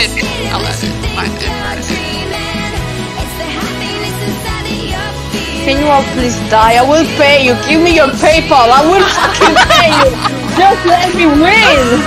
it. I'll let it. Find it. Can you all please die? I will pay you. Give me your PayPal. I will fucking pay you. Just let me win.